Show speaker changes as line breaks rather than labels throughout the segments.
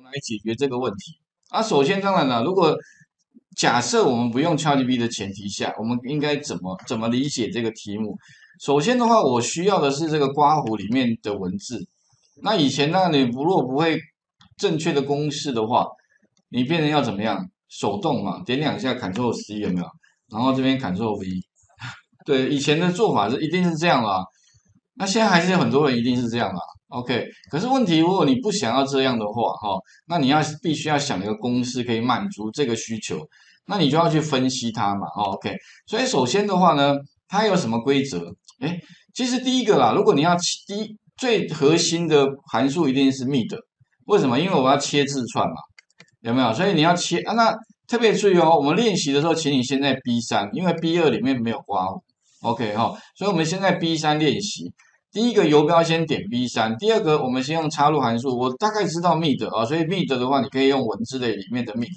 来解决这个问题？首先当然了，如果假设我们不用 ChatGPT 的前提下，我们应该怎么理解这个题目？首先的话，我需要的是这个刮胡里面的文字。那以前呢，你如果不会正确的公式的话，你变成要怎么样？手动嘛，点两下 Ctrl C 有没有？然后这边 Ctrl V。对，以前的做法是一定是这样啦。那现在还是有很多人一定是这样啦。OK，可是问题，如果你不想要这样的话，那你必须要想一个公式可以满足这个需求，那你就要去分析它嘛。OK，所以首先的话呢，它有什么规则？哎，其实第一个啦，如果你要最核心的函数一定是 mid，为什么？因为我要切字串嘛，有没有？所以你要切啊，那特别注意哦，我们练习的时候，请你先在 B3，因为 B2里面没有刮胡。OK 哈，所以我们先在 B3练习。第一个游标先点 B3，第二个我们先用插入函数。我大概知道 mid 所以 mid 的话，你可以用文字类里面的 mid。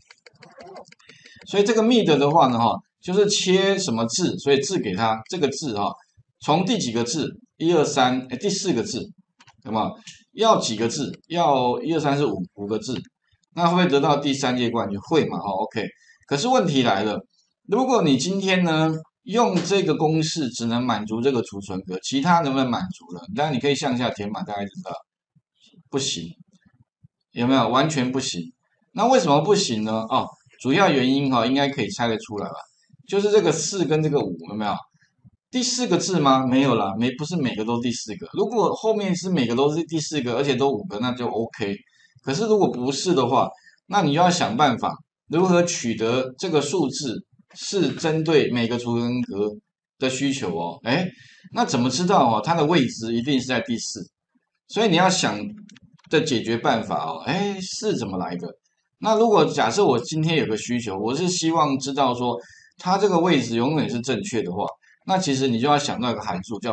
所以这个 mid 的话呢，就是切什么字，所以字给它这个字从第几个字？一二三，第四个字，有没有？要几个字？要一二三四五个字。那会不会得到第三阶冠军？会嘛？OK。可是问题来了，如果你今天呢用这个公式只能满足这个储存格，其他能不能满足了？当然你可以向下填满，大概知道不行，有没有？完全不行。那为什么不行呢？主要原因应该可以猜得出来吧？就是这个4跟这个5有没有？第四个字吗？没有啦，不是每个都第四个。如果后面是每个都是第四个，而且都5个，那就 OK。可是如果不是的话，那你就要想办法如何取得这个数字是针对每个储存格的需求哦。哎，那怎么知道它的位置一定是在第四？所以你要想的解决办法哦。哎，是怎么来的？那如果假设我今天有个需求，我是希望知道说它这个位置永远是正确的话，那其实你就要想到一个函数叫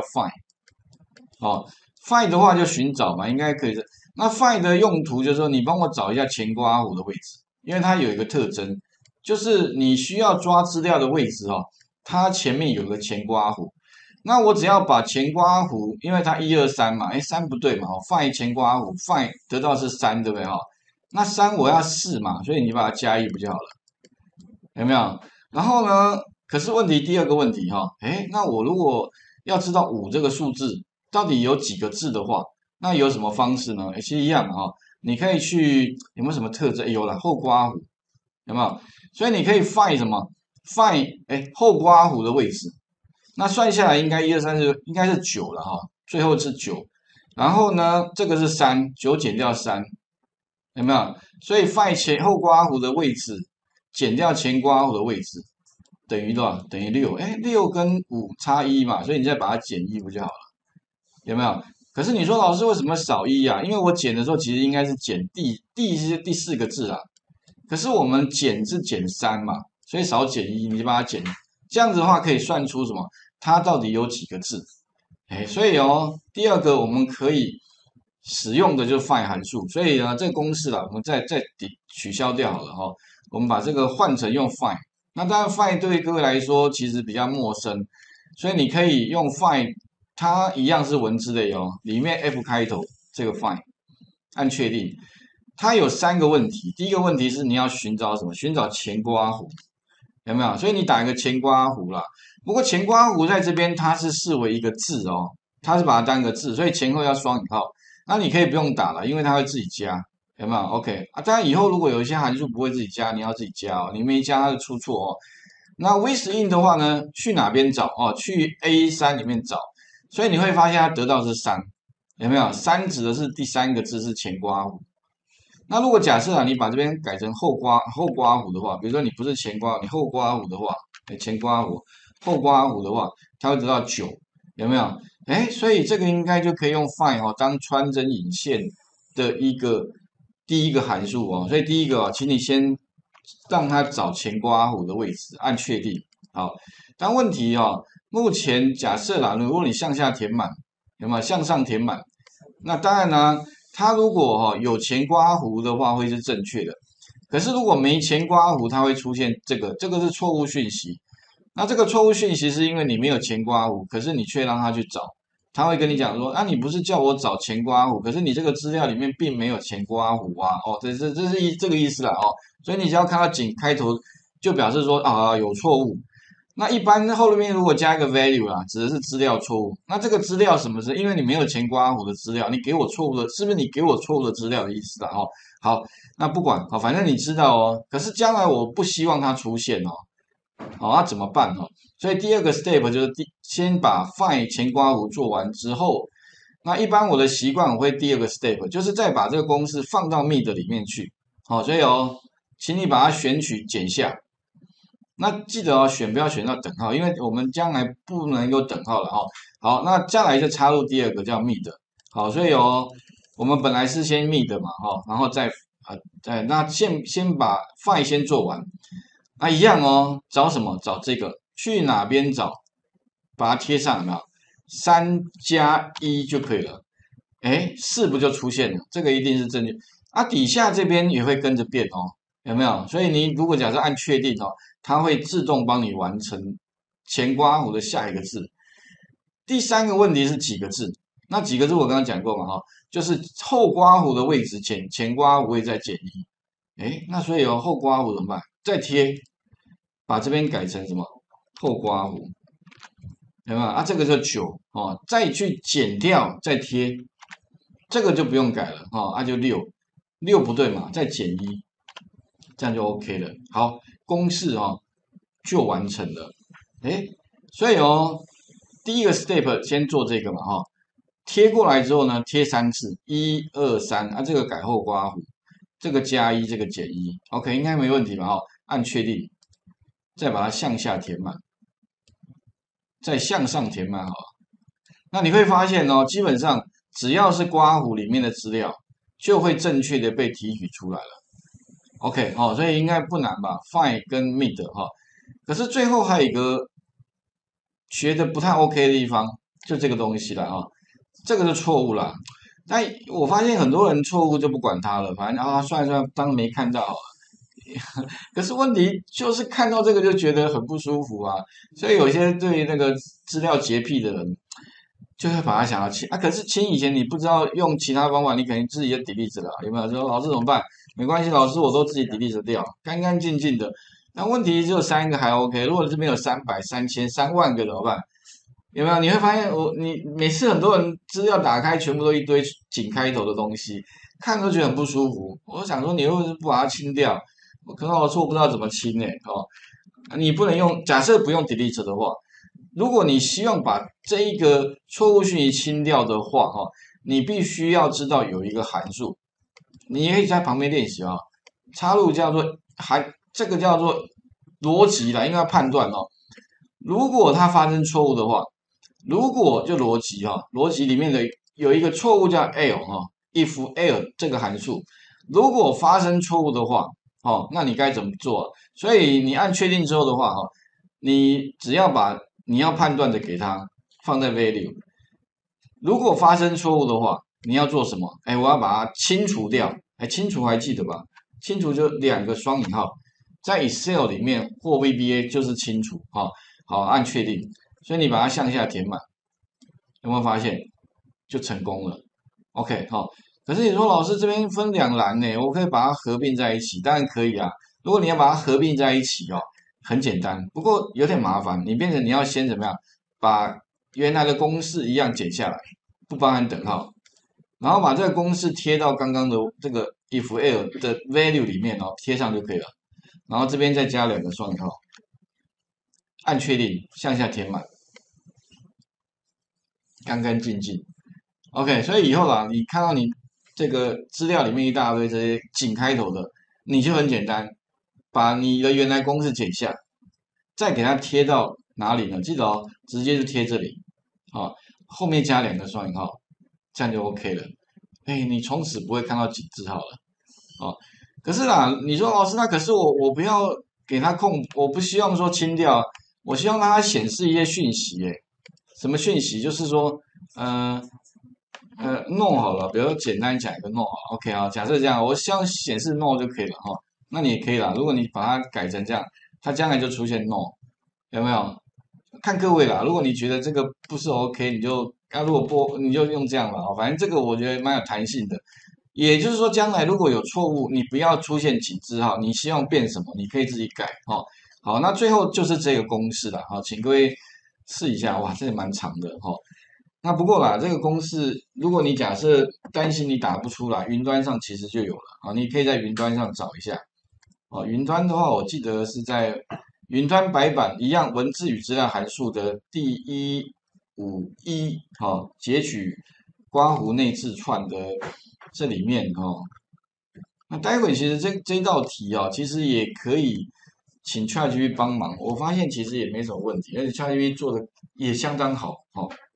find。find 的话就寻找嘛，应该可以。那 find 的用途就是说，你帮我找一下前刮弧的位置，因为它有一个特征，就是你需要抓资料的位置它前面有个前刮弧。那我只要把前刮弧，因为它1、2、3嘛，3不对嘛，find 前刮弧，find 得到是3，对不对那3我要4嘛，所以你把它加1不就好了？有没有？然后呢？可是第二个问题那我如果要知道5这个数字到底有几个字的话，那有什么方式呢？其实一样你可以去有没有什么特征？有了后刮弧，有没有？所以你可以 find 什么？find 后刮弧的位置。那算下来应该1、2、3应该是9了最后是9。然后呢，这个是3，9减掉3，有没有？所以 find 前后刮弧的位置减掉前刮弧的位置等于多少？等于6。6跟5差1嘛，所以你再把它减1不就好了？有没有？可是你说老师为什么少1啊？因为我减的时候其实应该是减第是第4个字啊，可是我们减是减3嘛，所以少减1，你就把它减。这样子的话可以算出什么？它到底有几个字？所以第二个我们可以使用的就是 find 函数，所以呢这个公式我们再取消掉好了我们把这个换成用 find。那当然 find 对各位来说其实比较陌生，所以你可以用 find，它一样是文字类里面 F 开头这个 find， 按确定。它有3个问题，第一个问题是你要寻找什么？寻找前刮弧，有没有？所以你打一个前刮弧啦。不过前刮弧在这边它是视为一个字它是把它当一个字，所以前后要双引号。那你可以不用打了，因为它会自己加，有没有 ？OK 当然以后如果有一些函数不会自己加，你要自己加你没加它就出错那 within 的话呢，去哪边找去 A3 里面找，所以你会发现它得到是3，有没有？3指的是第3个字是前刮弧。那如果假设你把这边改成后刮弧的话，比如说你不是前刮，你后刮弧的话，前刮弧后刮弧的话，它会得到9，有没有？所以这个应该就可以用 find 当穿针引线的第一个函数所以第一个请你先让它找前刮弧的位置，按确定。好，但问题目前假设啦，如果你向下填满，有没有向上填满？那当然呢，它如果有前刮弧的话，会是正确的。可是如果没前刮弧，它会出现这个是错误讯息。那这个错误讯息是因为你没有前刮弧，可是你却让它去找， 他会跟你讲说，啊，你不是叫我找前刮弧，可是你这个资料里面并没有前刮弧啊，哦，这是这个意思啦，哦，所以你只要看到井开头，就表示说啊有错误。那一般后面如果加一个 value 啊，指的是资料错误。那这个资料什么是？因为你没有前刮弧的资料，你给我错误的，是不是你给我错误的资料的意思啊？哦，好，那不管，好，反正你知道哦。可是将来我不希望它出现哦，好，那怎么办哦？所以第二个 step 就是先把 find 前刮弧做完之后，那一般我的习惯我会第二个 step 就是再把这个公式放到 mid 里面去。好，所以哦，请你把它选取减下。那记得哦，选不要选到等号，因为我们将来不能有等号了哦。好，那再来就插入第二个叫 mid。好，所以哦，我们本来是先 mid 嘛，哈，然后再那先把 find 先做完。那一样哦，找什么？找这个，去哪边找？把它贴上，有没有？3+1就可以了。哎，4不就出现了？这个一定是正确。啊，底下这边也会跟着变哦，有没有？所以你如果假设按确定哦，它会自动帮你完成前刮弧的下一个字。第三个问题是几个字？那几个字我刚刚讲过嘛，哈，就是后刮弧的位置减前刮弧位再减1。哎，那所以哦，后刮弧怎么办？再贴，把这边改成什么？后刮弧，有没有？啊，这个就9哦，再去减掉，再贴，这个就不用改了哦，啊就6不对嘛，再减1，这样就 OK 了。好，公式哦就完成了。哎，所以哦，第一个 step 先做这个嘛哈，贴过来之后呢，贴3次，1、2、3，啊这个改后刮弧，这个加1，这个减1，OK 应该没问题吧？哈，按确定，再把它向下填满，再向上填满好了。那你会发现哦，基本上只要是刮弧里面的资料，就会正确的被提取出来了。OK，好，所以应该不难吧？Find 跟 mid 哈，可是最后还有一个学的不太 OK 的地方，就这个东西了哈，这个是错误啦。但我发现很多人错误就不管它了，反正啊算了算了，当没看到好了。可是问题就是看到这个就觉得很不舒服啊，所以有些对那个资料洁癖的人，就会把它想要清啊。可是清以前你不知道用其他方法，你肯定自己就 delete 了，有没有？说老师怎么办？没关系，老师我都自己 delete 掉，干干净净的。那问题只有3个还 OK，如果这边有300、3000、3万个怎么办？有没有？你会发现你每次很多人资料打开，全部都一堆井开头的东西，看都觉得很不舒服。我想说，你为什么不把它清掉？我可能我错不知道怎么清呢？哦，你不能用，假设不用 delete 的话，如果你希望把这一个错误讯息清掉的话，哈，你必须要知道有一个函数，你也可以在旁边练习啊。插入叫做这个叫做逻辑啦，应该要判断哦。如果它发生错误的话，如果就逻辑哈，逻辑里面的有一个错误叫 L 哈，if L 这个函数，如果发生错误的话，哦，那你该怎么做？所以你按确定之后的话，哈，你只要把你要判断的给它放在 value，如果发生错误的话，你要做什么？哎，我要把它清除掉。哎，清除还记得吧？清除就2个双引号，在 Excel 里面或 VBA 就是清除。好，好，按确定。所以你把它向下填满，有没有发现就成功了？OK，好。可是你说老师这边分2栏呢，我可以把它合并在一起，当然可以啊。如果你要把它合并在一起哦，很简单，不过有点麻烦。你变成你要先怎么样，把原来的公式一样剪下来，不包含等号，然后把这个公式贴到刚刚的这个 if L 的 value 里面哦，贴上就可以了。然后这边再加2个双引号，按确定，向下填满，干干净净。OK，所以以后啦，你看到你这个资料里面一大堆这些井开头的，你就很简单，把你的原来公式剪下，再给它贴到哪里呢？记得哦，直接就贴这里，啊，后面加2个双引号，这样就 OK 了。哎，你从此不会看到井字号了，哦。可是啦，你说老师，那可是我不要给它空，我不希望说清掉，我希望让它显示一些讯息，哎，什么讯息？就是说，no 好了，比如说简单讲一个 no 好 OK 啊，假设这样，我希望显示 no 就可以了哈，那你也可以啦。如果你把它改成这样，它将来就出现 no，有没有？ 看各位啦。如果你觉得这个不是 OK，你就如果不你就用这样吧。反正这个我觉得蛮有弹性的。也就是说，将来如果有错误，你不要出现几字哈，你希望变什么，你可以自己改哈。好，那最后就是这个公式了哈，请各位试一下。哇，这也蛮长的哈。那不过啦，这个公式，如果你假设担心你打不出来，云端上其实就有了啊，你可以在云端上找一下。哦，云端的话，我记得是在云端白板一样，文字与资料函数的第151，截取刮胡内字串的这里面那待会其实这道题其实也可以请 ChatGPT 帮忙，我发现其实也没什么问题，而且 ChatGPT 做的也相当好